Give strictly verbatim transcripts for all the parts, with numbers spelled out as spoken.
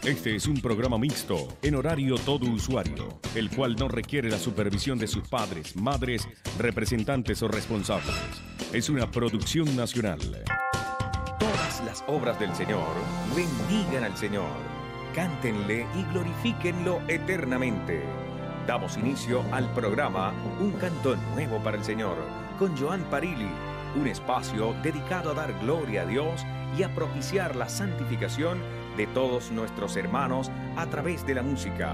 Este es un programa mixto, en horario todo usuario, el cual no requiere la supervisión de sus padres, madres, representantes o responsables. Es una producción nacional. Todas las obras del Señor bendigan al Señor, cántenle y glorifíquenlo eternamente. Damos inicio al programa Un Canto Nuevo para el Señor, con Joan Parili, un espacio dedicado a dar gloria a Dios y a propiciar la santificación de todos nuestros hermanos a través de la música.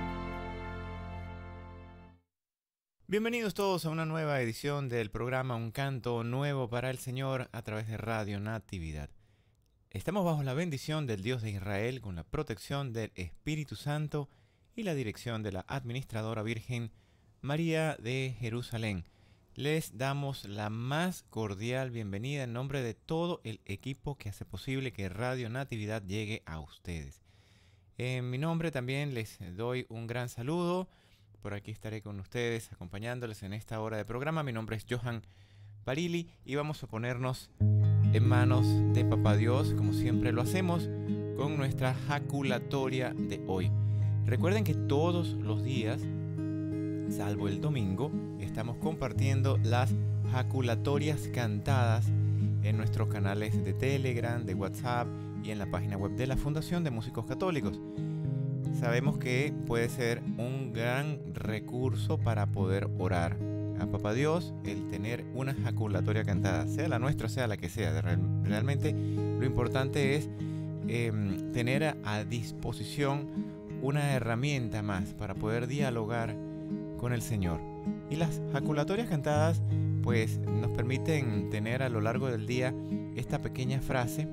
Bienvenidos todos a una nueva edición del programa Un Canto Nuevo para el Señor a través de Radio Natividad. Estamos bajo la bendición del Dios de Israel con la protección del Espíritu Santo y la dirección de la Administradora Virgen María de Jerusalén. Les damos la más cordial bienvenida en nombre de todo el equipo que hace posible que Radio Natividad llegue a ustedes. En mi nombre también les doy un gran saludo. Por aquí estaré con ustedes acompañándoles en esta hora de programa. Mi nombre es Joan Parili y vamos a ponernos en manos de Papá Dios, como siempre lo hacemos, con nuestra jaculatoria de hoy. Recuerden que todos los días, salvo el domingo, estamos compartiendo las jaculatorias cantadas en nuestros canales de Telegram, de WhatsApp y en la página web de la Fundación de Músicos Católicos. Sabemos que puede ser un gran recurso para poder orar a Papá Dios el tener una jaculatoria cantada, sea la nuestra, sea la que sea. Realmente lo importante es eh, tener a, a disposición una herramienta más para poder dialogar con el Señor. Y las jaculatorias cantadas pues nos permiten tener a lo largo del día esta pequeña frase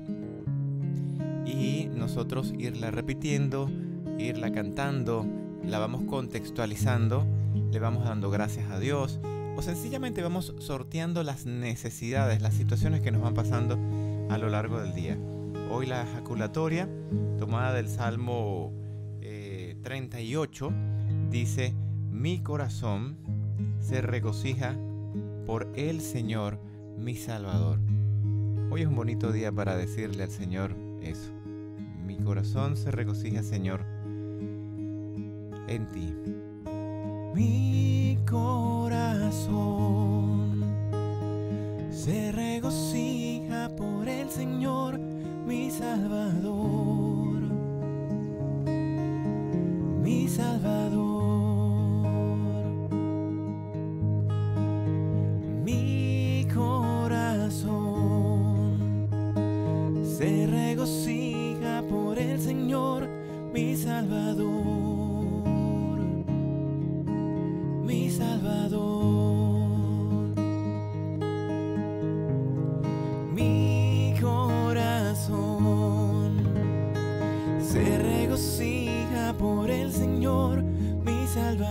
y nosotros irla repitiendo, irla cantando, la vamos contextualizando, le vamos dando gracias a Dios o sencillamente vamos sorteando las necesidades, las situaciones que nos van pasando a lo largo del día. Hoy la jaculatoria tomada del Salmo eh, treinta y ocho dice: mi corazón se regocija por el Señor, mi Salvador. Hoy es un bonito día para decirle al Señor eso. Mi corazón se regocija, Señor, en ti. Mi corazón se regocija por el Señor, mi Salvador, mi Salvador. Mi corazón se regocija por el Señor, mi Salvador, mi Salvador. Mi corazón se regocija por el Señor, mi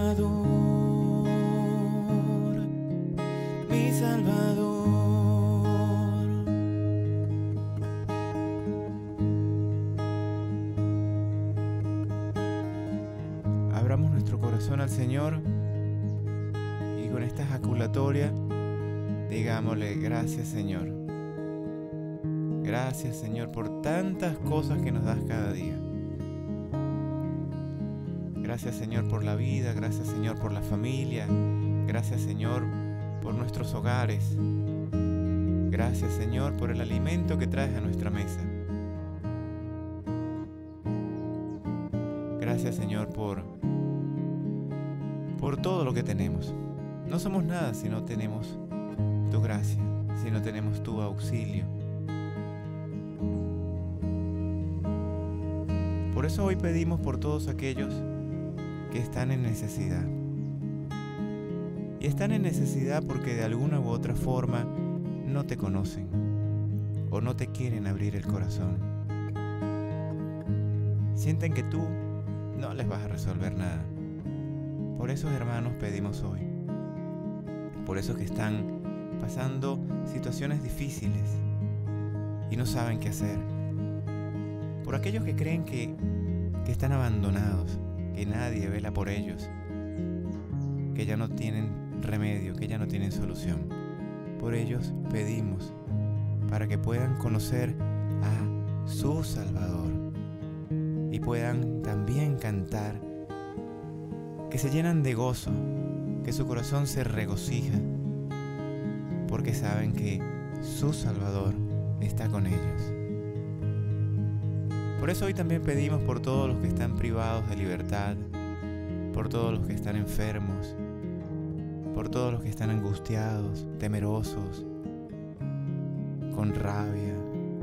Salvador, mi Salvador. Abramos nuestro corazón al Señor y con esta jaculatoria digámosle: gracias, Señor. Gracias, Señor, por tantas cosas que nos das cada día. Gracias, Señor, por la vida. Gracias, Señor, por la familia. Gracias, Señor, por nuestros hogares. Gracias, Señor, por el alimento que traes a nuestra mesa. Gracias, Señor, por, por todo lo que tenemos. No somos nada si no tenemos tu gracia, si no tenemos tu auxilio. Por eso hoy pedimos por todos aquellos que están en necesidad. Y están en necesidad porque de alguna u otra forma no te conocen o no te quieren abrir el corazón. Sienten que tú no les vas a resolver nada. Por esos hermanos pedimos hoy. Por esos que están pasando situaciones difíciles y no saben qué hacer. Por aquellos que creen que, que están abandonados, que nadie vela por ellos, que ya no tienen remedio, que ya no tienen solución. Por ellos pedimos para que puedan conocer a su Salvador y puedan también cantar, que se llenan de gozo, que su corazón se regocija, porque saben que su Salvador está con ellos. Por eso hoy también pedimos por todos los que están privados de libertad, por todos los que están enfermos, por todos los que están angustiados, temerosos, con rabia,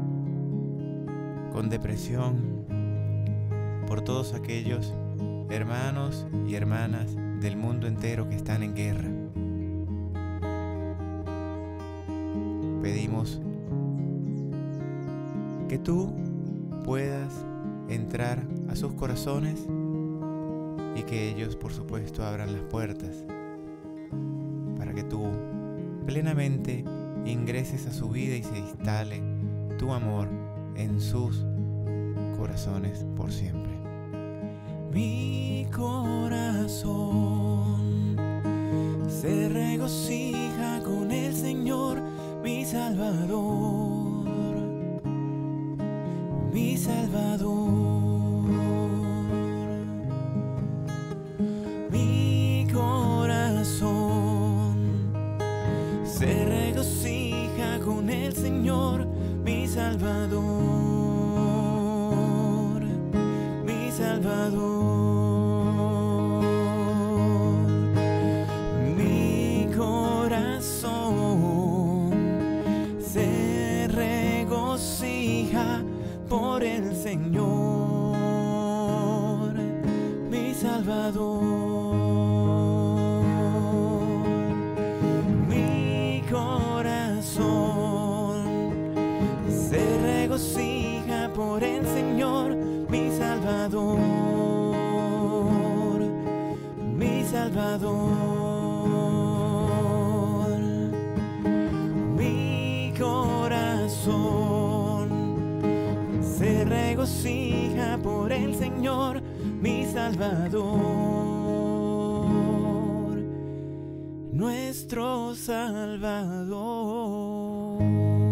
con depresión, por todos aquellos hermanos y hermanas del mundo entero que están en guerra. Pedimos que tú puedas entrar a sus corazones y que ellos, por supuesto, abran las puertas para que tú plenamente ingreses a su vida y se instale tu amor en sus corazones por siempre. Mi corazón se regocija con el Señor, mi Salvador, mi Salvador. Mi corazón se regocija con el Señor, mi Salvador, mi Salvador. Mi corazón se regocija por el Señor, mi Salvador. Mi corazón se regocija por el Señor, mi Salvador, mi Salvador. Mi corazón se regocija por el Señor, mi Salvador, nuestro Salvador.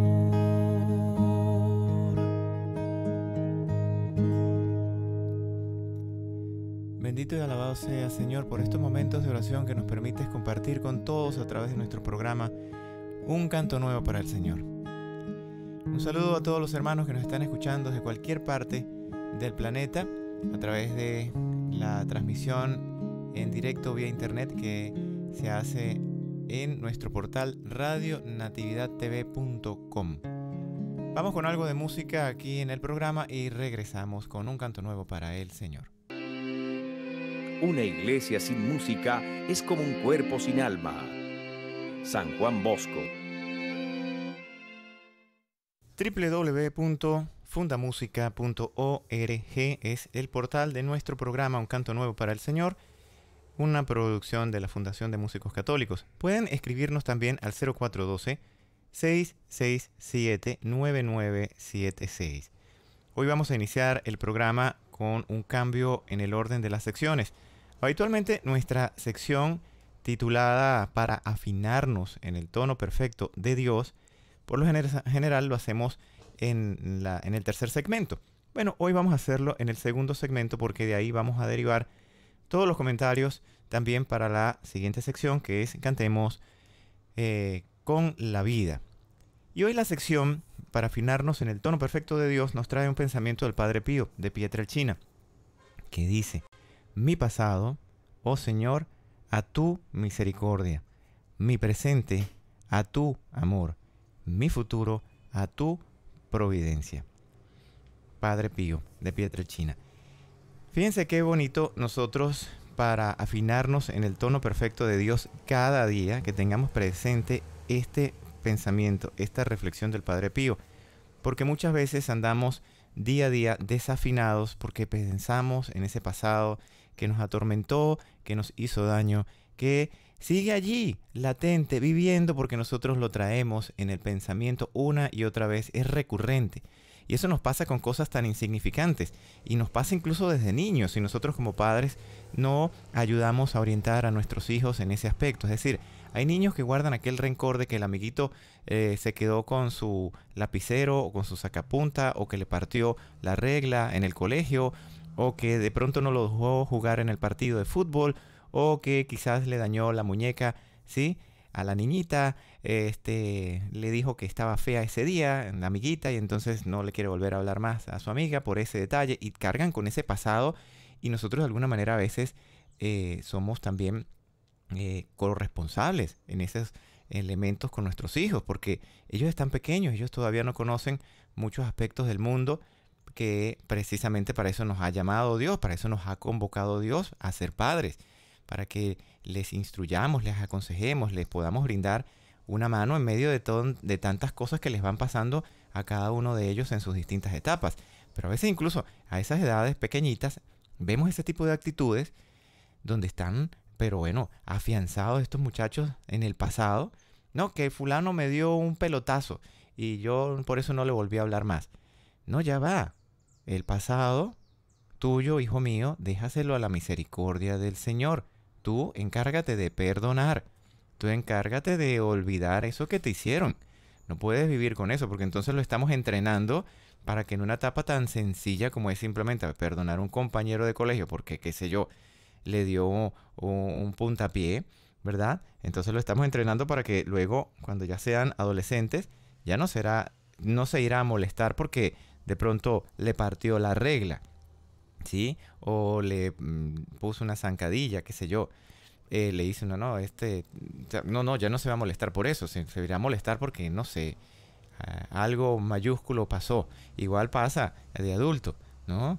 Bendito y alabado sea, Señor, por estos momentos de oración que nos permites compartir con todos a través de nuestro programa Un Canto Nuevo para el Señor. Un saludo a todos los hermanos que nos están escuchando desde cualquier parte del planeta a través de la transmisión en directo vía internet que se hace en nuestro portal radio natividad t v punto com. Vamos con algo de música aquí en el programa y regresamos con Un Canto Nuevo para el Señor. Una iglesia sin música es como un cuerpo sin alma. San Juan Bosco. doble u doble u doble u punto fundamusica punto org es el portal de nuestro programa Un Canto Nuevo para el Señor, una producción de la Fundación de Músicos Católicos. Pueden escribirnos también al cero cuatro uno dos, seis seis siete, nueve nueve siete seis. Hoy vamos a iniciar el programa con un cambio en el orden de las secciones. Habitualmente nuestra sección titulada Para afinarnos en el tono perfecto de Dios, por lo gener- general lo hacemos en, la, en el tercer segmento. Bueno, hoy vamos a hacerlo en el segundo segmento porque de ahí vamos a derivar todos los comentarios también para la siguiente sección, que es Cantemos eh, con la vida. Y hoy la sección Para afinarnos en el tono perfecto de Dios nos trae un pensamiento del Padre Pío de Pietrelcina, que dice: mi pasado, oh Señor, a tu misericordia, mi presente a tu amor, mi futuro a tu providencia. Padre Pío de Pietrelcina. Fíjense qué bonito nosotros, para afinarnos en el tono perfecto de Dios cada día, que tengamos presente este pensamiento, esta reflexión del Padre Pío, porque muchas veces andamos día a día desafinados porque pensamos en ese pasado que nos atormentó, que nos hizo daño, que sigue allí, latente, viviendo, porque nosotros lo traemos en el pensamiento una y otra vez, es recurrente. Y eso nos pasa con cosas tan insignificantes, y nos pasa incluso desde niños, si nosotros como padres no ayudamos a orientar a nuestros hijos en ese aspecto. Es decir, hay niños que guardan aquel rencor de que el amiguito eh, se quedó con su lapicero o con su sacapunta, o que le partió la regla en el colegio, o que de pronto no lo dejó jugar en el partido de fútbol, o que quizás le dañó la muñeca, ¿sí?, a la niñita, este, le dijo que estaba fea ese día, la amiguita, y entonces no le quiere volver a hablar más a su amiga por ese detalle, y cargan con ese pasado, y nosotros de alguna manera a veces eh, somos también eh, corresponsables en esos elementos con nuestros hijos, porque ellos están pequeños, ellos todavía no conocen muchos aspectos del mundo, que precisamente para eso nos ha llamado Dios, para eso nos ha convocado Dios a ser padres, para que les instruyamos, les aconsejemos, les podamos brindar una mano en medio de, todo, de tantas cosas que les van pasando a cada uno de ellos en sus distintas etapas. Pero a veces incluso a esas edades pequeñitas vemos ese tipo de actitudes donde están, pero bueno, afianzados estos muchachos en el pasado. No, que fulano me dio un pelotazo y yo por eso no le volví a hablar más. No, ya va. El pasado tuyo, hijo mío, déjaselo a la misericordia del Señor. Tú encárgate de perdonar. Tú encárgate de olvidar eso que te hicieron. No puedes vivir con eso, porque entonces lo estamos entrenando para que en una etapa tan sencilla como es simplemente perdonar a un compañero de colegio porque, qué sé yo, le dio un, un puntapié, ¿verdad? Entonces lo estamos entrenando para que luego, cuando ya sean adolescentes, ya no será, no se irá a molestar porque de pronto le partió la regla, ¿sí? O le mmm, puso una zancadilla, qué sé yo. Eh, le dice, no, no, este, no, no, ya no se va a molestar por eso, se, se irá a molestar porque, no sé, uh, algo mayúsculo pasó. Igual pasa de adulto, ¿no?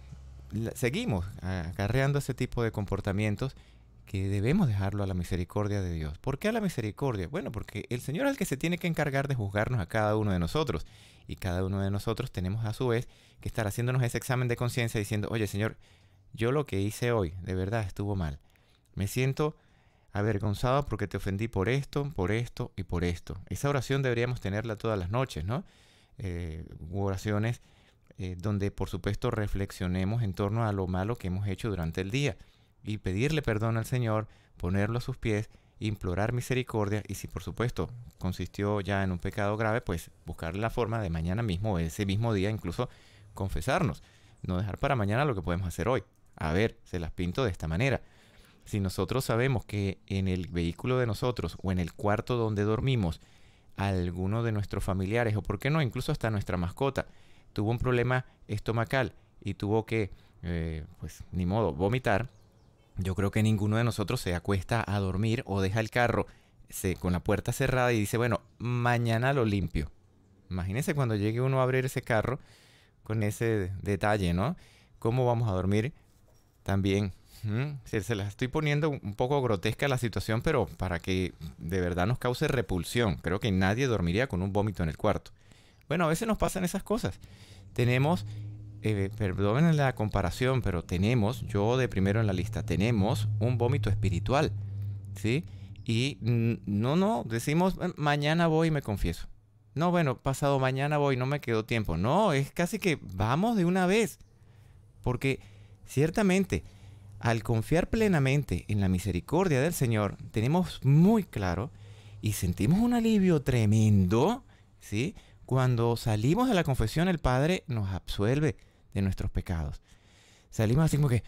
La, seguimos acarreando ese tipo de comportamientos que debemos dejarlo a la misericordia de Dios. ¿Por qué a la misericordia? Bueno, porque el Señor es el que se tiene que encargar de juzgarnos a cada uno de nosotros. Y cada uno de nosotros tenemos a su vez que estar haciéndonos ese examen de conciencia diciendo, oye, Señor, yo lo que hice hoy de verdad estuvo mal. Me siento avergonzado porque te ofendí por esto, por esto y por esto. Esa oración deberíamos tenerla todas las noches, ¿no? Eh, oraciones eh, donde, por supuesto, reflexionemos en torno a lo malo que hemos hecho durante el día y pedirle perdón al Señor, ponerlo a sus pies, implorar misericordia y si, por supuesto, consistió ya en un pecado grave, pues buscar la forma de mañana mismo o ese mismo día incluso confesarnos. No dejar para mañana lo que podemos hacer hoy. A ver, se las pinto de esta manera. Si nosotros sabemos que en el vehículo de nosotros o en el cuarto donde dormimos, alguno de nuestros familiares o por qué no, incluso hasta nuestra mascota, tuvo un problema estomacal y tuvo que, eh, pues ni modo, vomitar, yo creo que ninguno de nosotros se acuesta a dormir o deja el carro se, con la puerta cerrada y dice, bueno, mañana lo limpio. Imagínense cuando llegue uno a abrir ese carro con ese detalle, ¿no? ¿Cómo vamos a dormir? También ¿Mm? Se, se las estoy poniendo un poco grotesca la situación, pero para que de verdad nos cause repulsión. Creo que nadie dormiría con un vómito en el cuarto. Bueno, a veces nos pasan esas cosas. Tenemos, eh, perdonen la comparación, pero tenemos, yo de primero en la lista, tenemos un vómito espiritual, ¿sí? Y no, no, decimos, mañana voy y me confieso. No, bueno, pasado mañana voy, no me quedó tiempo. No, es casi que vamos de una vez. Porque ciertamente, al confiar plenamente en la misericordia del Señor, tenemos muy claro y sentimos un alivio tremendo, ¿sí? Cuando salimos de la confesión, el Padre nos absuelve de nuestros pecados. Salimos así como que,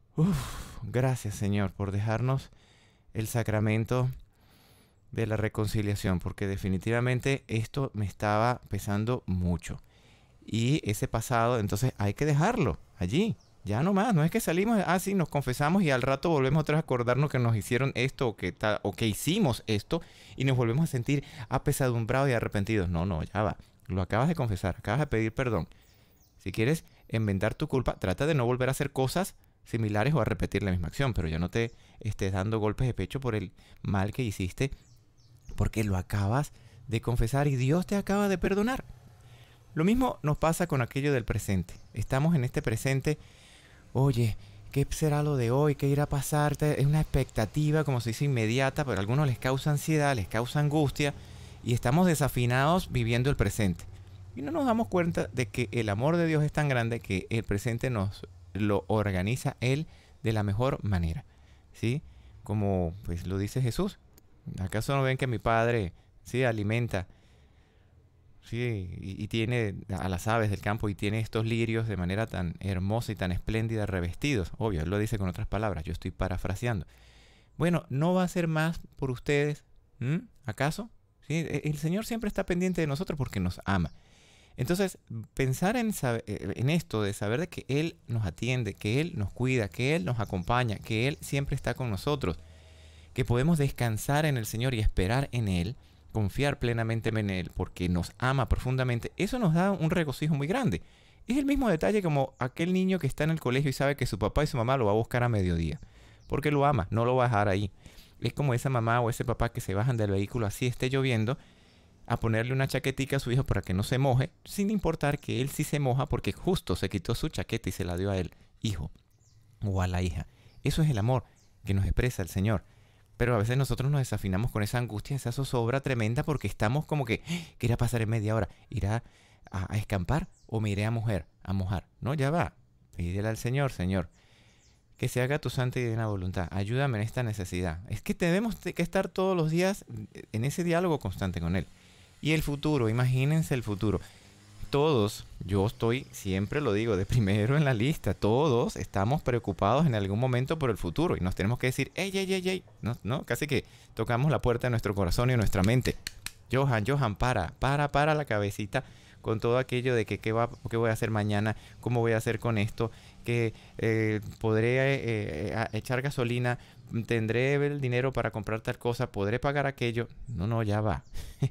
uff, gracias Señor por dejarnos el sacramento de la reconciliación, porque definitivamente esto me estaba pesando mucho. Y ese pasado, entonces hay que dejarlo allí. Ya no más, no es que salimos, ah, sí, nos confesamos y al rato volvemos otra vez a acordarnos que nos hicieron esto o que, ta, o que hicimos esto y nos volvemos a sentir apesadumbrados y arrepentidos. No, no, ya va. Lo acabas de confesar, acabas de pedir perdón. Si quieres enmendar tu culpa, trata de no volver a hacer cosas similares o a repetir la misma acción, pero ya no te estés dando golpes de pecho por el mal que hiciste, porque lo acabas de confesar y Dios te acaba de perdonar. Lo mismo nos pasa con aquello del presente. Estamos en este presente. Oye, ¿qué será lo de hoy? ¿Qué irá a pasar? Es una expectativa, como se dice, inmediata, pero a algunos les causa ansiedad, les causa angustia y estamos desafinados viviendo el presente. Y no nos damos cuenta de que el amor de Dios es tan grande que el presente nos lo organiza Él de la mejor manera, ¿sí? Como pues lo dice Jesús. ¿Acaso no ven que mi Padre, sí, alimenta ¿sí? Y, y tiene a las aves del campo y tiene estos lirios de manera tan hermosa y tan espléndida revestidos. Obvio, él lo dice con otras palabras, yo estoy parafraseando. Bueno, ¿no va a hacer más por ustedes? ¿Mm? ¿Acaso? ¿Sí? El Señor siempre está pendiente de nosotros porque nos ama. Entonces, pensar en, saber, en esto de saber de que Él nos atiende, que Él nos cuida, que Él nos acompaña, que Él siempre está con nosotros, que podemos descansar en el Señor y esperar en Él, confiar plenamente en Él porque nos ama profundamente, eso nos da un regocijo muy grande. Es el mismo detalle como aquel niño que está en el colegio y sabe que su papá y su mamá lo va a buscar a mediodía, porque lo ama, no lo va a dejar ahí. Es como esa mamá o ese papá que se bajan del vehículo así esté lloviendo, a ponerle una chaquetica a su hijo para que no se moje, sin importar que él sí se moja porque justo se quitó su chaqueta y se la dio a él, hijo, o a la hija. Eso es el amor que nos expresa el Señor. Pero a veces nosotros nos desafinamos con esa angustia, esa zozobra tremenda porque estamos como que, ¿qué irá a pasar en media hora? ¿Irá a, a escampar o me iré a mojar? A mojar. No, ya va. Pídele al Señor, Señor, que se haga tu santa y divina voluntad. Ayúdame en esta necesidad. Es que tenemos que estar todos los días en ese diálogo constante con Él. Y el futuro, imagínense el futuro. Todos, yo estoy, siempre lo digo, de primero en la lista. Todos estamos preocupados en algún momento por el futuro. Y nos tenemos que decir, ey, ey, ey, ey. No, no, casi que tocamos la puerta de nuestro corazón y de nuestra mente. Johan, Johan, para, para, para la cabecita con todo aquello de que qué, va, qué voy a hacer mañana, cómo voy a hacer con esto, que eh, podré eh, eh, echar gasolina, tendré el dinero para comprar tal cosa, podré pagar aquello. No, no, ya va.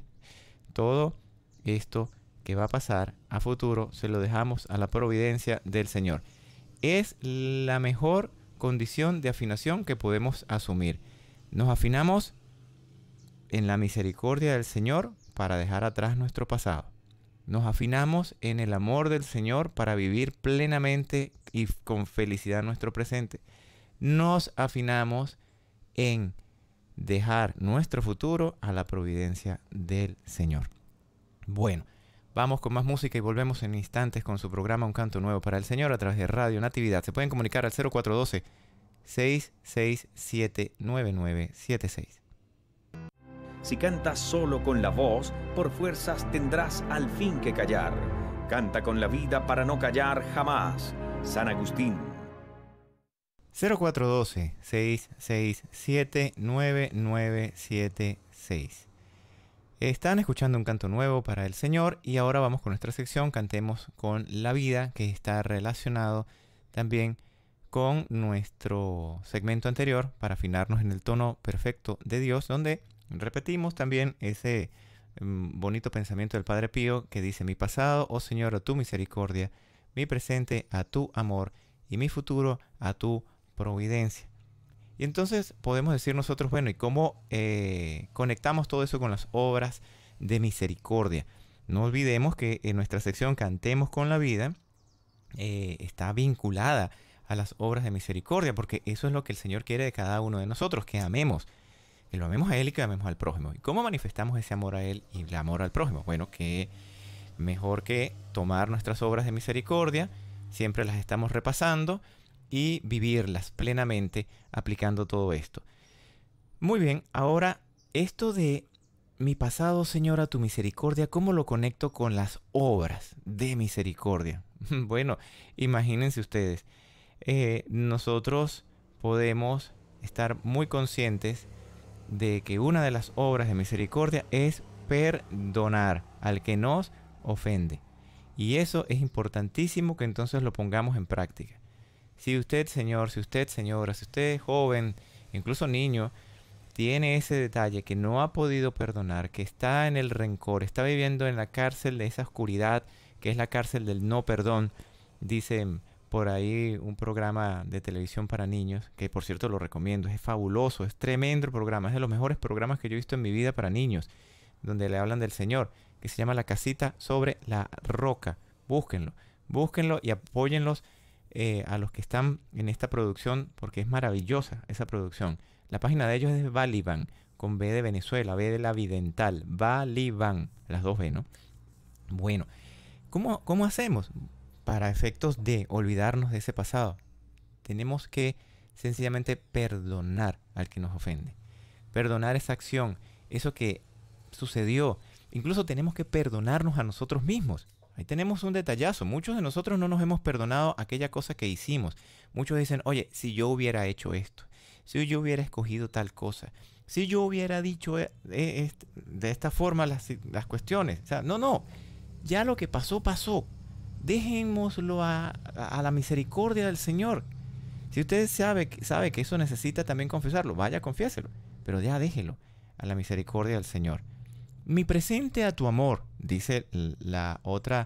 Todo esto que va a pasar a futuro se lo dejamos a la providencia del Señor. Es la mejor condición de afinación que podemos asumir. Nos afinamos en la misericordia del Señor para dejar atrás nuestro pasado. Nos afinamos en el amor del Señor para vivir plenamente y con felicidad nuestro presente. Nos afinamos en dejar nuestro futuro a la providencia del Señor. Bueno, vamos con más música y volvemos en instantes con su programa Un Canto Nuevo para el Señor a través de Radio Natividad. Se pueden comunicar al cero cuatro uno dos, seis seis siete, nueve nueve siete seis. Si cantas solo con la voz, por fuerzas tendrás al fin que callar. Canta con la vida para no callar jamás. San Agustín. cero cuatro uno dos, seis seis siete, nueve nueve siete seis. Están escuchando Un Canto Nuevo para el Señor y ahora vamos con nuestra sección Cantemos con la Vida, que está relacionado también con nuestro segmento anterior para afinarnos en el tono perfecto de Dios, donde repetimos también ese um, bonito pensamiento del Padre Pío que dice: mi pasado, oh Señor, a tu misericordia, mi presente a tu amor y mi futuro a tu providencia. Y entonces podemos decir nosotros, bueno, ¿y cómo eh, conectamos todo eso con las obras de misericordia? No olvidemos que en nuestra sección Cantemos con la Vida eh, está vinculada a las obras de misericordia, porque eso es lo que el Señor quiere de cada uno de nosotros, que amemos, que lo amemos a Él y que amemos al prójimo. ¿Y cómo manifestamos ese amor a Él y el amor al prójimo? Bueno, que mejor que tomar nuestras obras de misericordia, siempre las estamos repasando, y vivirlas plenamente aplicando todo esto. Muy bien, ahora esto de mi pasado, Señor, a tu misericordia, ¿cómo lo conecto con las obras de misericordia? Bueno, imagínense ustedes, eh, nosotros podemos estar muy conscientes de que una de las obras de misericordia es perdonar al que nos ofende. Y eso es importantísimo que entonces lo pongamos en práctica. Si usted, señor, si usted, señora, si usted es joven, incluso niño, tiene ese detalle que no ha podido perdonar, que está en el rencor, está viviendo en la cárcel de esa oscuridad, que es la cárcel del no perdón, dice por ahí un programa de televisión para niños, que por cierto lo recomiendo, es fabuloso, es tremendo el programa, es de los mejores programas que yo he visto en mi vida para niños, donde le hablan del Señor, que se llama La Casita sobre la Roca. Búsquenlo, búsquenlo y apóyenlos Eh, a los que están en esta producción, porque es maravillosa esa producción. La página de ellos es de Valivan, con B de Venezuela, B de la Vidental, Valivan, las dos B, ¿no? Bueno, ¿cómo, cómo hacemos para efectos de olvidarnos de ese pasado? Tenemos que sencillamente perdonar al que nos ofende. Perdonar esa acción, eso que sucedió, Incluso tenemos que perdonarnos a nosotros mismos. Ahí tenemos un detallazo. Muchos de nosotros no nos hemos perdonado aquella cosa que hicimos. Muchos dicen, oye, si yo hubiera hecho esto, si yo hubiera escogido tal cosa, si yo hubiera dicho eh, eh, de esta forma las, las cuestiones. O sea, no, no. Ya lo que pasó, pasó. Dejémoslo a, a, a la misericordia del Señor. Si usted sabe, sabe que eso necesita también confesarlo, vaya, confiéselo. Pero ya déjelo a la misericordia del Señor. Mi presente a tu amor, dice la otra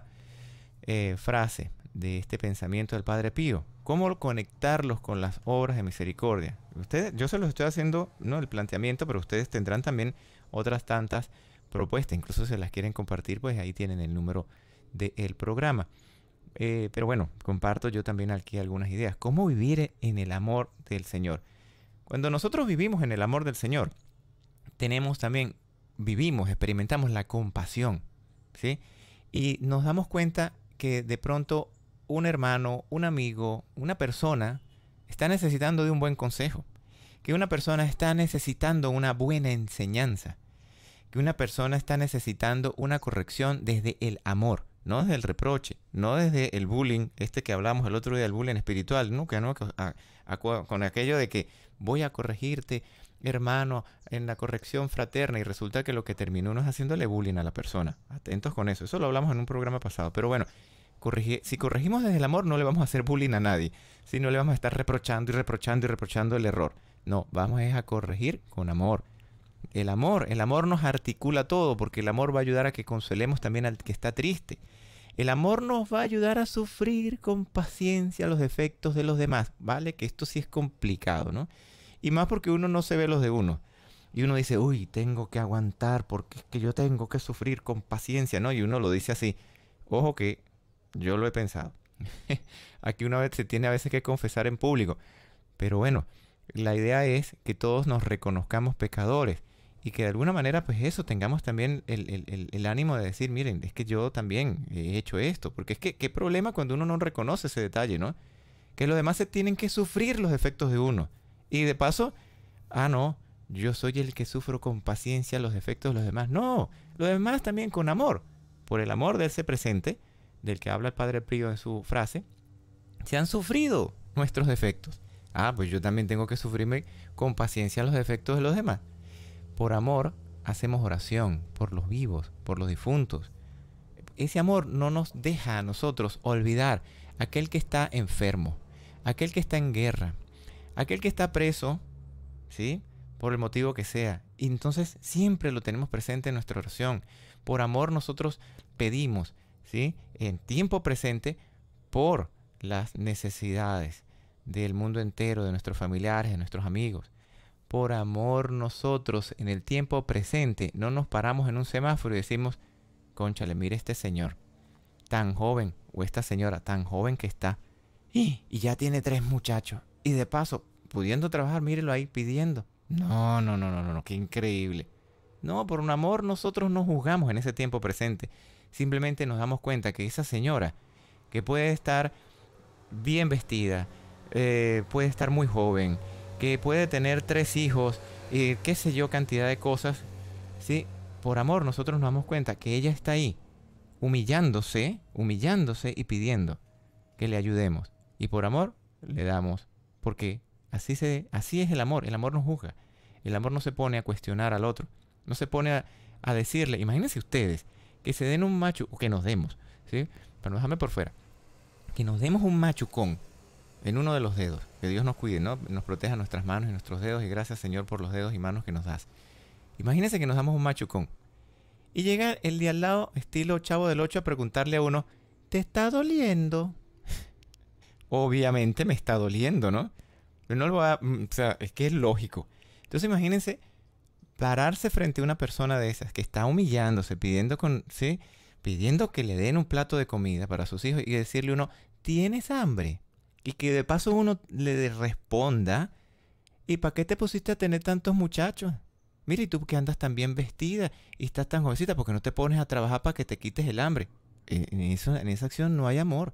eh, frase de este pensamiento del Padre Pío. ¿Cómo conectarlos con las obras de misericordia? Ustedes, yo se los estoy haciendo, no el planteamiento, pero ustedes tendrán también otras tantas propuestas. Incluso si las quieren compartir, pues ahí tienen el número del programa. Eh, pero bueno, comparto yo también aquí algunas ideas. ¿Cómo vivir en el amor del Señor? Cuando nosotros vivimos en el amor del Señor, tenemos también, vivimos, experimentamos la compasión, ¿sí? Y nos damos cuenta que de pronto un hermano, un amigo, una persona está necesitando de un buen consejo, que una persona está necesitando una buena enseñanza, que una persona está necesitando una corrección desde el amor, no desde el reproche, no desde el bullying, este que hablamos el otro día, el bullying espiritual, ¿no? Que no a, a, con aquello de que voy a corregirte, hermano, en la corrección fraterna, y resulta que lo que terminó uno es haciéndole bullying a la persona. Atentos con eso, eso lo hablamos en un programa pasado, pero bueno, corregir, si corregimos desde el amor no le vamos a hacer bullying a nadie, si no le vamos a estar reprochando y reprochando y reprochando el error. No, vamos a corregir con amor. El amor, el amor nos articula todo, porque el amor va a ayudar a que consolemos también al que está triste. El amor nos va a ayudar a sufrir con paciencia los defectos de los demás, ¿vale? Que esto sí es complicado, ¿no? Y más porque uno no se ve los de uno. Y uno dice, uy, tengo que aguantar porque es que yo tengo que sufrir con paciencia, ¿no? Y uno lo dice así. Ojo que yo lo he pensado. Aquí una vez se tiene a veces que confesar en público. Pero bueno, la idea es que todos nos reconozcamos pecadores. Y que de alguna manera, pues eso, tengamos también el, el, el, el ánimo de decir, miren, es que yo también he hecho esto. Porque es que, qué problema cuando uno no reconoce ese detalle, ¿no? Que los demás se tienen que sufrir los defectos de uno. Y de paso, ah, no, yo soy el que sufro con paciencia los defectos de los demás. No, los demás también con amor. Por el amor de ese presente, del que habla el Padre Pío en su frase, se han sufrido nuestros defectos. Ah, pues yo también tengo que sufrirme con paciencia los defectos de los demás. Por amor hacemos oración por los vivos, por los difuntos. Ese amor no nos deja a nosotros olvidar aquel que está enfermo, aquel que está en guerra, aquel que está preso, ¿sí? Por el motivo que sea. Y entonces siempre lo tenemos presente en nuestra oración. Por amor nosotros pedimos, ¿sí? En tiempo presente por las necesidades del mundo entero, de nuestros familiares, de nuestros amigos. Por amor nosotros en el tiempo presente no nos paramos en un semáforo y decimos, cónchale, mire este señor tan joven, o esta señora tan joven que está, y, y ya tiene tres muchachos, y de paso, pudiendo trabajar, mírelo ahí pidiendo. No, no, no, no, no, no, qué increíble. No, por un amor nosotros no juzgamos en ese tiempo presente. Simplemente nos damos cuenta que esa señora, que puede estar bien vestida, eh, puede estar muy joven, que puede tener tres hijos, y qué sé yo, cantidad de cosas, ¿sí? Por amor nosotros nos damos cuenta que ella está ahí, humillándose, humillándose y pidiendo que le ayudemos. Y por amor le damos, porque así, se, así es el amor. El amor no juzga. El amor no se pone a cuestionar al otro. No se pone a, a decirle, imagínense ustedes, que se den un machu, o que nos demos, ¿sí? Pero déjame por fuera. Que nos demos un machucón en uno de los dedos. Que Dios nos cuide, ¿no? Nos proteja nuestras manos y nuestros dedos. Y gracias, Señor, por los dedos y manos que nos das. Imagínense que nos damos un machucón. Y llega el de al lado, estilo Chavo del Ocho, a preguntarle a uno, ¿te está doliendo? Obviamente me está doliendo, ¿no? Pero no lo va a, o sea, es que es lógico. Entonces imagínense pararse frente a una persona de esas que está humillándose, pidiendo con, ¿sí? pidiendo que le den un plato de comida para sus hijos y decirle uno, ¿tienes hambre? Y que de paso uno le responda, ¿y para qué te pusiste a tener tantos muchachos? Mira, y tú que andas tan bien vestida y estás tan jovencita, ¿por qué no te pones a trabajar para que te quites el hambre? En, eso, en esa acción no hay amor.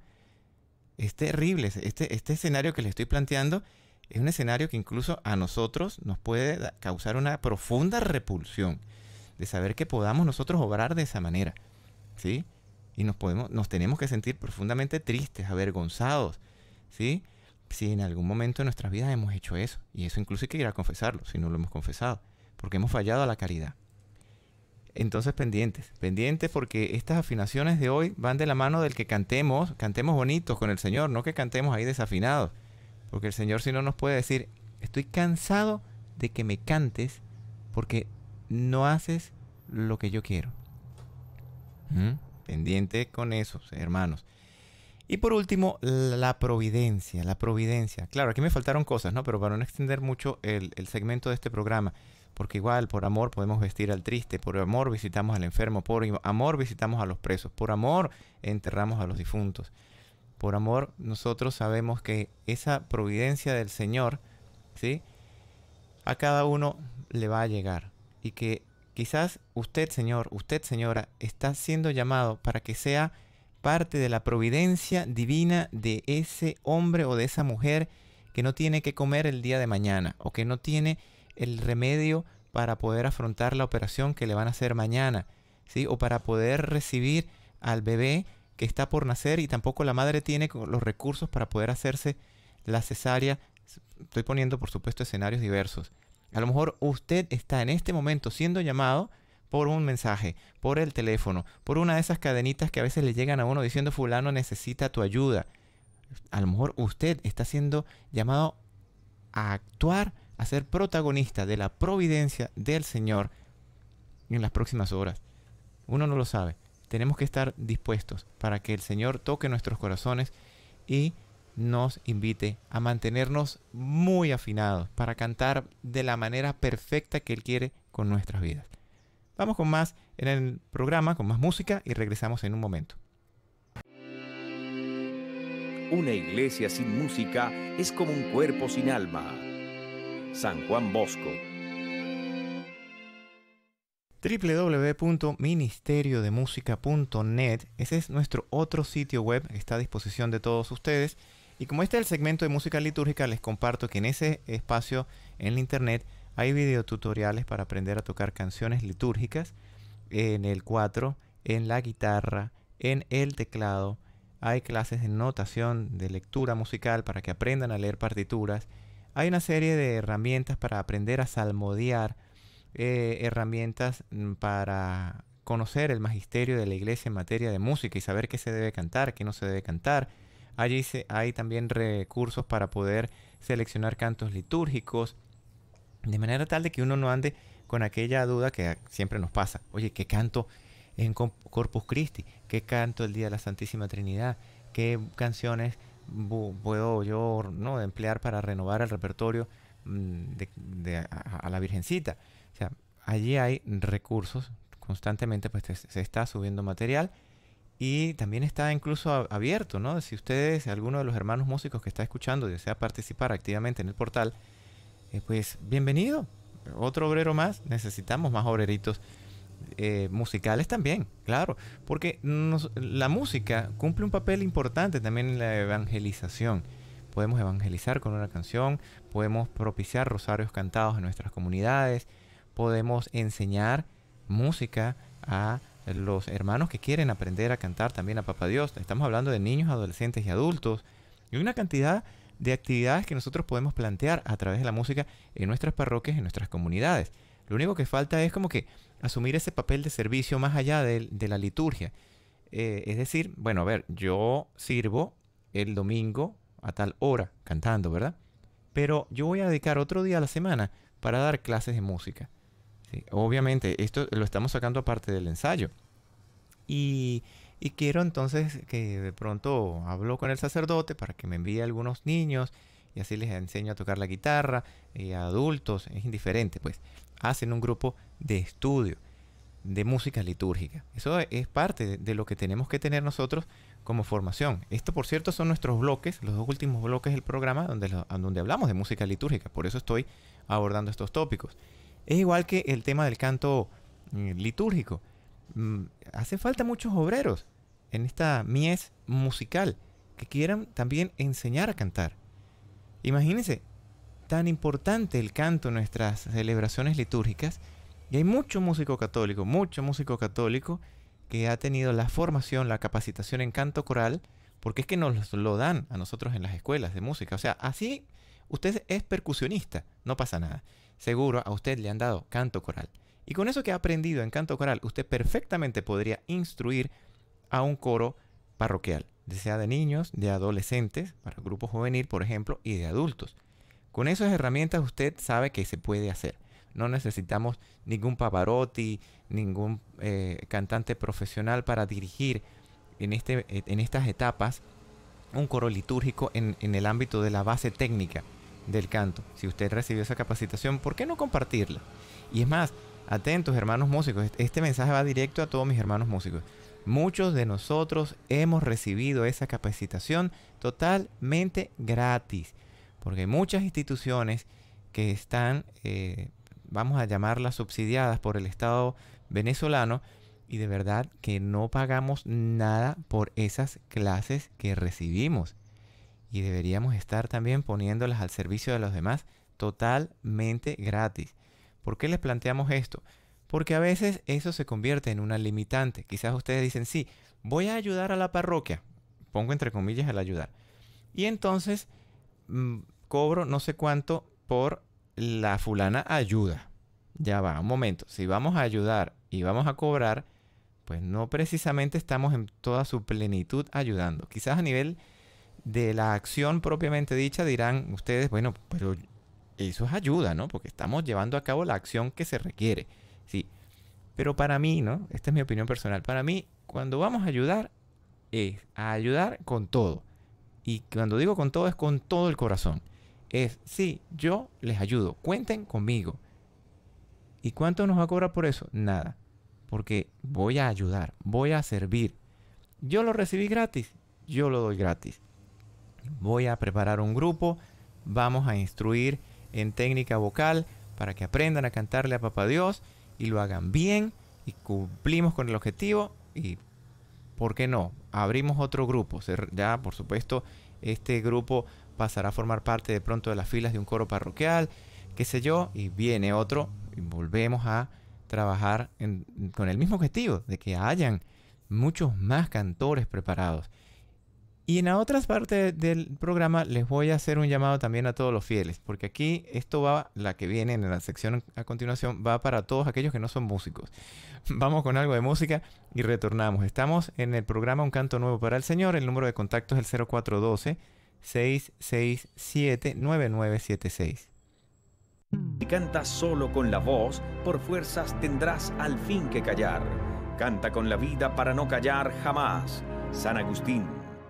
Es terrible. Este, este escenario que le estoy planteando es un escenario que incluso a nosotros nos puede causar una profunda repulsión. de saber que podamos nosotros obrar de esa manera, ¿sí? Y nos, podemos, nos tenemos que sentir profundamente tristes, avergonzados, ¿sí? Si en algún momento de nuestras vidas hemos hecho eso. Y eso incluso hay que ir a confesarlo, si no lo hemos confesado, porque hemos fallado a la caridad. Entonces pendientes, pendientes porque estas afinaciones de hoy van de la mano del que cantemos, cantemos bonitos con el Señor, no que cantemos ahí desafinados. Porque el Señor si no nos puede decir, estoy cansado de que me cantes porque no haces lo que yo quiero. ¿Mm? Pendiente con eso, hermanos. Y por último, la providencia, la providencia. Claro, aquí me faltaron cosas, ¿no? Pero para no extender mucho el, el segmento de este programa, porque igual por amor podemos vestir al triste, por amor visitamos al enfermo, por amor visitamos a los presos, por amor enterramos a los difuntos. Por amor nosotros sabemos que esa providencia del Señor, ¿sí?, a cada uno le va a llegar. Y que quizás usted, señor, usted, señora, está siendo llamado para que sea parte de la providencia divina de ese hombre o de esa mujer que no tiene que comer el día de mañana o que no tiene el remedio para poder afrontar la operación que le van a hacer mañana, ¿sí? O para poder recibir al bebé que está por nacer y tampoco la madre tiene los recursos para poder hacerse la cesárea. Estoy poniendo, por supuesto, escenarios diversos. A lo mejor usted está en este momento siendo llamado por un mensaje, por el teléfono, por una de esas cadenitas que a veces le llegan a uno diciendo fulano necesita tu ayuda. A lo mejor usted está siendo llamado a actuar, a ser protagonista de la providencia del Señor en las próximas horas. Uno no lo sabe. Tenemos que estar dispuestos para que el Señor toque nuestros corazones y nos invite a mantenernos muy afinados para cantar de la manera perfecta que Él quiere con nuestras vidas. Vamos con más en el programa, con más música y regresamos en un momento. Una iglesia sin música es como un cuerpo sin alma. San Juan Bosco. doble u doble u doble u punto ministerio de música punto net. Ese es nuestro otro sitio web que está a disposición de todos ustedes. Y como este es el segmento de música litúrgica, les comparto que en ese espacio en la internet hay videotutoriales para aprender a tocar canciones litúrgicas en el cuatro, en la guitarra, en el teclado. Hay clases de notación, de lectura musical para que aprendan a leer partituras. Hay una serie de herramientas para aprender a salmodiar, eh, herramientas para conocer el magisterio de la iglesia en materia de música y saber qué se debe cantar, qué no se debe cantar. Allí se, hay también recursos para poder seleccionar cantos litúrgicos, de manera tal de que uno no ande con aquella duda que siempre nos pasa. Oye, ¿qué canto en Corpus Christi? ¿Qué canto el Día de la Santísima Trinidad? ¿Qué canciones puedo yo no emplear para renovar el repertorio de, de, a, a la Virgencita? O sea, allí hay recursos, constantemente pues se está subiendo material y también está incluso a, abierto, ¿no? Si ustedes, alguno de los hermanos músicos que está escuchando desea participar activamente en el portal, eh, pues bienvenido, otro obrero más. Necesitamos más obreritos eh, musicales también, claro, porque nos, la música cumple un papel importante también en la evangelización. Podemos evangelizar con una canción, podemos propiciar rosarios cantados en nuestras comunidades, podemos enseñar música a los hermanos que quieren aprender a cantar también a Papá Dios. Estamos hablando de niños, adolescentes y adultos. Y una cantidad de actividades que nosotros podemos plantear a través de la música en nuestras parroquias, en nuestras comunidades. Lo único que falta es como que asumir ese papel de servicio más allá de, de la liturgia. Eh, es decir, bueno, a ver, yo sirvo el domingo a tal hora cantando, ¿verdad? Pero yo voy a dedicar otro día a la semana para dar clases de música. Sí, obviamente, esto lo estamos sacando aparte del ensayo. Y, y quiero entonces que de pronto hablo con el sacerdote para que me envíe algunos niños y así les enseño a tocar la guitarra, y a adultos, es indiferente, pues. Hacen un grupo de estudio de música litúrgica. Eso es parte de, de lo que tenemos que tener nosotros como formación. Esto, por cierto, son nuestros bloques, los dos últimos bloques del programa donde, lo, donde hablamos de música litúrgica. Por eso estoy abordando estos tópicos. Es igual que el tema del canto mm, litúrgico. Mm, hace falta muchos obreros en esta mies musical que quieran también enseñar a cantar. Imagínense, tan importante el canto en nuestras celebraciones litúrgicas, Y hay mucho músico católico, mucho músico católico que ha tenido la formación, la capacitación en canto coral, porque es que nos lo dan a nosotros en las escuelas de música. O sea, así usted es percusionista, no pasa nada. Seguro a usted le han dado canto coral. Y con eso que ha aprendido en canto coral, usted perfectamente podría instruir a un coro parroquial, sea de niños, de adolescentes, para grupo juvenil, por ejemplo, y de adultos. Con esas herramientas usted sabe que se puede hacer. No necesitamos ningún Pavarotti, ningún eh, cantante profesional para dirigir en, este, en estas etapas un coro litúrgico en, en el ámbito de la base técnica del canto. Si usted recibió esa capacitación, ¿por qué no compartirla? Y es más, atentos hermanos músicos, este mensaje va directo a todos mis hermanos músicos. Muchos de nosotros hemos recibido esa capacitación totalmente gratis, porque hay muchas instituciones que están, eh, vamos a llamarlas subsidiadas por el Estado venezolano, y de verdad que no pagamos nada por esas clases que recibimos. Y deberíamos estar también poniéndolas al servicio de los demás totalmente gratis. ¿Por qué les planteamos esto? Porque a veces eso se convierte en una limitante. Quizás ustedes dicen, sí, voy a ayudar a la parroquia. Pongo entre comillas el ayudar. Y entonces mmm, cobro no sé cuánto por la fulana ayuda. Ya va, un momento. Si vamos a ayudar y vamos a cobrar, pues no precisamente estamos en toda su plenitud ayudando. Quizás a nivel de la acción propiamente dicha dirán ustedes, bueno, pero eso es ayuda, ¿no? Porque estamos llevando a cabo la acción que se requiere. Sí, pero para mí, ¿no? Esta es mi opinión personal. Para mí, cuando vamos a ayudar, es a ayudar con todo. Y cuando digo con todo, es con todo el corazón. Es, sí, yo les ayudo. Cuenten conmigo. ¿Y cuánto nos va a cobrar por eso? Nada. Porque voy a ayudar, voy a servir. Yo lo recibí gratis, yo lo doy gratis. Voy a preparar un grupo, vamos a instruir en técnica vocal para que aprendan a cantarle a Papá Dios y lo hagan bien y cumplimos con el objetivo y, ¿por qué no? Abrimos otro grupo. Ya, por supuesto, este grupo pasará a formar parte de pronto de las filas de un coro parroquial, qué sé yo, y viene otro y volvemos a trabajar en, con el mismo objetivo de que hayan muchos más cantores preparados. Y en la otra parte del programa les voy a hacer un llamado también a todos los fieles, porque aquí esto va, la que viene en la sección a continuación, va para todos aquellos que no son músicos. Vamos con algo de música y retornamos. Estamos en el programa Un Canto Nuevo para el Señor. El número de contacto es el cero cuatro uno dos, seis seis siete, nueve nueve siete seis. Si cantas solo con la voz, por fuerzas tendrás al fin que callar. Canta con la vida para no callar jamás. San Agustín.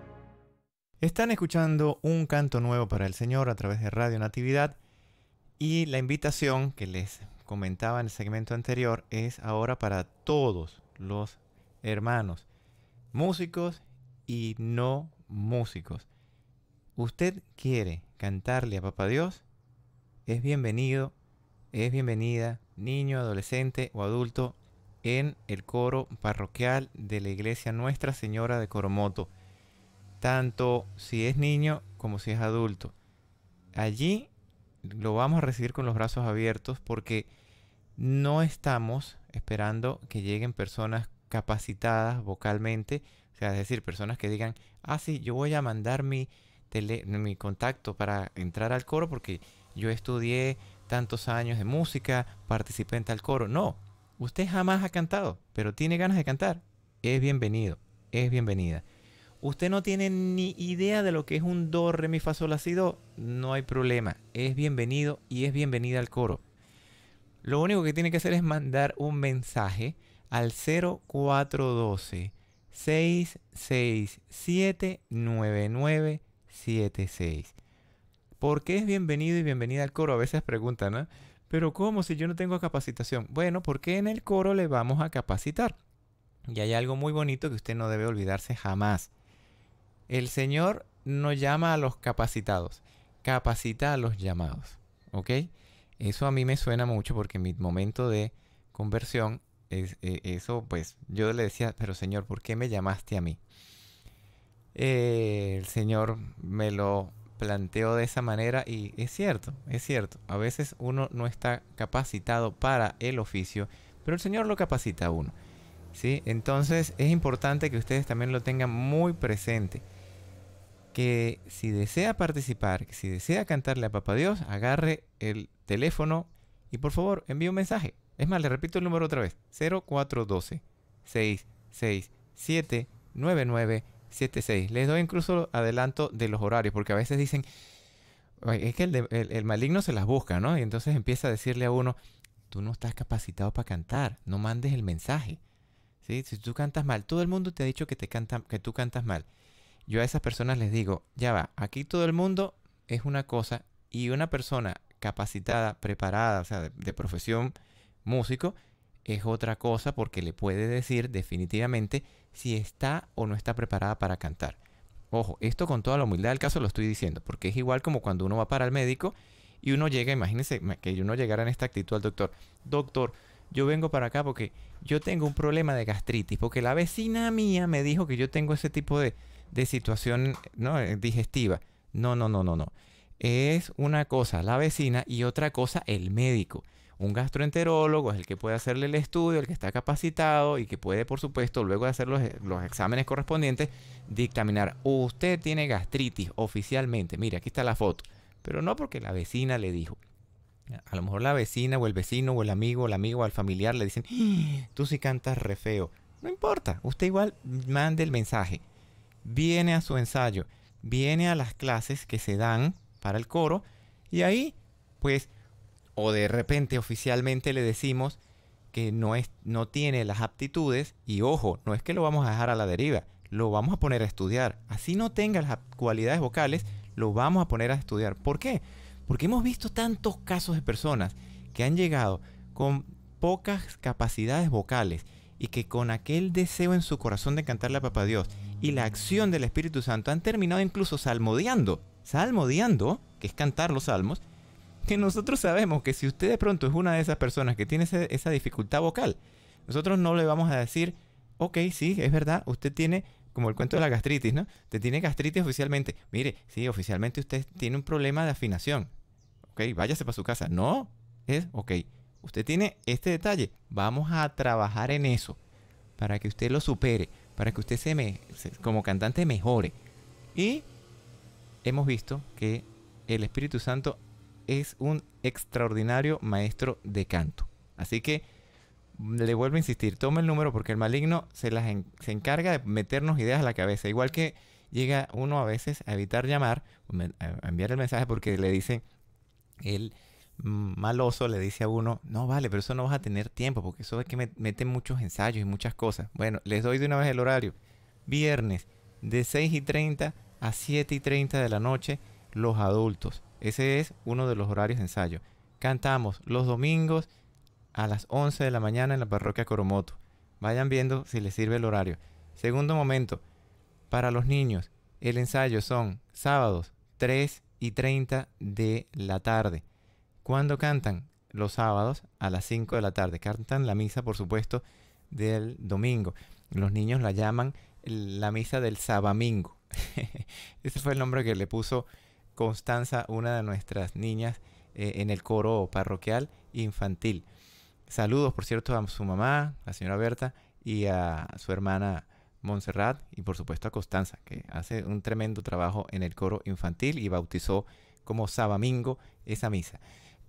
Están escuchando Un Canto Nuevo para el Señor a través de Radio Natividad, y la invitación que les comentaba en el segmento anterior es ahora para todos los hermanos, músicos y no músicos. ¿Usted quiere cantarle a Papá Dios? Es bienvenido, es bienvenida, niño, adolescente o adulto, en el coro parroquial de la iglesia Nuestra Señora de Coromoto, tanto si es niño como si es adulto. Allí lo vamos a recibir con los brazos abiertos, porque no estamos esperando que lleguen personas capacitadas vocalmente, o sea, es decir, personas que digan, ah, sí, yo voy a mandar mi, tele, mi contacto para entrar al coro porque yo estudié tantos años de música, participé en tal coro. No, usted jamás ha cantado, pero tiene ganas de cantar. Es bienvenido, es bienvenida. Usted no tiene ni idea de lo que es un do, re, mi, fa, sol, la, si, do. No hay problema, es bienvenido y es bienvenida al coro. Lo único que tiene que hacer es mandar un mensaje al cero cuatro uno dos, seis seis siete, nueve nueve siete seis. ¿Por qué es bienvenido y bienvenida al coro? A veces preguntan, ¿no? ¿Pero cómo si yo no tengo capacitación? Bueno, porque en el coro le vamos a capacitar. Y hay algo muy bonito que usted no debe olvidarse jamás. El Señor no llama a los capacitados, capacita a los llamados. ¿Ok? Eso a mí me suena mucho, porque en mi momento de conversión, es, eh, eso pues yo le decía, pero Señor, ¿por qué me llamaste a mí? Eh, el Señor me lo planteo de esa manera y es cierto, es cierto. A veces uno no está capacitado para el oficio, pero el Señor lo capacita a uno, ¿sí? Entonces es importante que ustedes también lo tengan muy presente. Que si desea participar, que si desea cantarle a Papá Dios, agarre el teléfono y por favor envíe un mensaje. Es más, le repito el número otra vez. cero cuatro uno dos, seis seis siete, nueve nueve siete seis. Les doy incluso adelanto de los horarios, porque a veces dicen, es que el, de, el, el maligno se las busca, ¿no? Y entonces empieza a decirle a uno, tú no estás capacitado para cantar, no mandes el mensaje, ¿sí? Si tú cantas mal, todo el mundo te ha dicho que, te canta, que tú cantas mal. Yo a esas personas les digo, ya va, aquí todo el mundo es una cosa y una persona capacitada, preparada, o sea, de, de profesión músico, es otra cosa porque le puede decir definitivamente si está o no está preparada para cantar. Ojo, esto con toda la humildad del caso lo estoy diciendo, porque es igual como cuando uno va para el médico y uno llega, imagínense que uno llegara en esta actitud al doctor, doctor, yo vengo para acá porque yo tengo un problema de gastritis, porque la vecina mía me dijo que yo tengo ese tipo de... de situación, ¿no?, digestiva. No, no, no, no, no. Es una cosa la vecina y otra cosa el médico. Un gastroenterólogo es el que puede hacerle el estudio, el que está capacitado y que puede, por supuesto, luego de hacer los, los exámenes correspondientes, dictaminar, usted tiene gastritis oficialmente. Mire, aquí está la foto. Pero no porque la vecina le dijo. A lo mejor la vecina o el vecino o el amigo o el amigo o el familiar le dicen, tú sí cantas re feo. No importa, usted igual mande el mensaje. Viene a su ensayo, viene a las clases que se dan para el coro y ahí, pues, o de repente oficialmente le decimos que no, es, no tiene las aptitudes y ojo, no es que lo vamos a dejar a la deriva, lo vamos a poner a estudiar. Así no tenga las cualidades vocales, lo vamos a poner a estudiar. ¿Por qué? Porque hemos visto tantos casos de personas que han llegado con pocas capacidades vocales y que con aquel deseo en su corazón de cantarle a Papá Dios y la acción del Espíritu Santo han terminado incluso salmodiando, salmodiando, que es cantar los salmos, que nosotros sabemos que si usted de pronto es una de esas personas que tiene ese, esa dificultad vocal, nosotros no le vamos a decir, ok, sí, es verdad, usted tiene, como el cuento de la gastritis, ¿no? Usted tiene gastritis oficialmente. Mire, sí, oficialmente usted tiene un problema de afinación. Ok, váyase para su casa. No, es, ok, usted tiene este detalle, vamos a trabajar en eso para que usted lo supere, para que usted se me, se, como cantante mejore. Y hemos visto que el Espíritu Santo es un extraordinario maestro de canto. Así que le vuelvo a insistir, tome el número porque el maligno se, las en, se encarga de meternos ideas a la cabeza. Igual que llega uno a veces a evitar llamar, a enviar el mensaje porque le dice, el maloso le dice a uno, no vale, pero eso no vas a tener tiempo porque eso es que me meten muchos ensayos y muchas cosas. Bueno, les doy de una vez el horario. Viernes de seis y treinta a siete y treinta de la noche, los adultos. Ese es uno de los horarios de ensayo. Cantamos los domingos a las once de la mañana en la parroquia Coromoto. Vayan viendo si les sirve el horario. Segundo momento, para los niños, el ensayo son sábados tres y treinta de la tarde. ¿Cuándo cantan? Los sábados a las cinco de la tarde. Cantan la misa, por supuesto, del domingo. Los niños la llaman la misa del sabamingo. Ese fue el nombre que le puso Constanza, una de nuestras niñas, eh, en el coro parroquial infantil. Saludos, por cierto, a su mamá, la señora Berta, y a su hermana Montserrat, y por supuesto a Constanza, que hace un tremendo trabajo en el coro infantil y bautizó como sabamingo esa misa.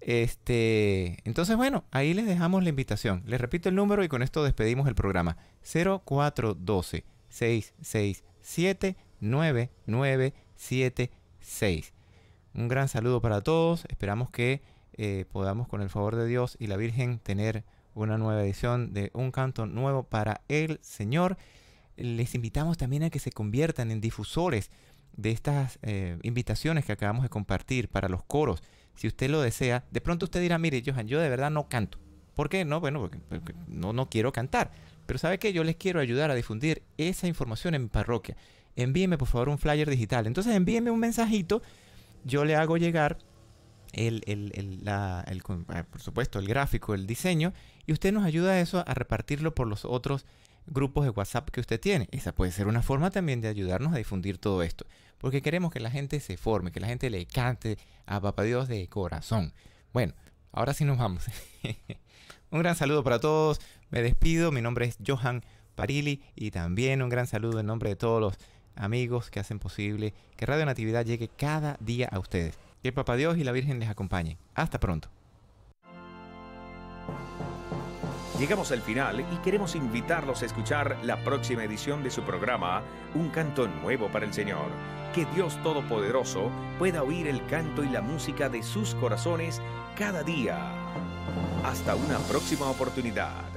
Este, entonces, bueno, ahí les dejamos la invitación. Les repito el número y con esto despedimos el programa. cero cuatro uno dos, seis seis siete, nueve nueve siete seis. Un gran saludo para todos. Esperamos que eh, podamos, con el favor de Dios y la Virgen, tener una nueva edición de Un Canto Nuevo para el Señor. Les invitamos también a que se conviertan en difusores de estas eh, invitaciones que acabamos de compartir para los coros. Si usted lo desea, de pronto usted dirá, mire, Johan, yo de verdad no canto. ¿Por qué? No, bueno, porque, porque no, no quiero cantar. Pero ¿sabe qué? Yo les quiero ayudar a difundir esa información en mi parroquia. Envíeme, por favor, un flyer digital. Entonces envíeme un mensajito. Yo le hago llegar el, el, el, la, el, por supuesto, el gráfico, el diseño. Y usted nos ayuda a eso, a repartirlo por los otros grupos de WhatsApp que usted tiene. Esa puede ser una forma también de ayudarnos a difundir todo esto, porque queremos que la gente se forme, que la gente le cante a Papá Dios de corazón. Bueno, ahora sí nos vamos. Un gran saludo para todos. Me despido. Mi nombre es Johan Parili y también un gran saludo en nombre de todos los amigos que hacen posible que Radio Natividad llegue cada día a ustedes. Que el Papá Dios y la Virgen les acompañen. Hasta pronto. Llegamos al final y queremos invitarlos a escuchar la próxima edición de su programa Un Canto Nuevo para el Señor. Que Dios Todopoderoso pueda oír el canto y la música de sus corazones cada día. Hasta una próxima oportunidad.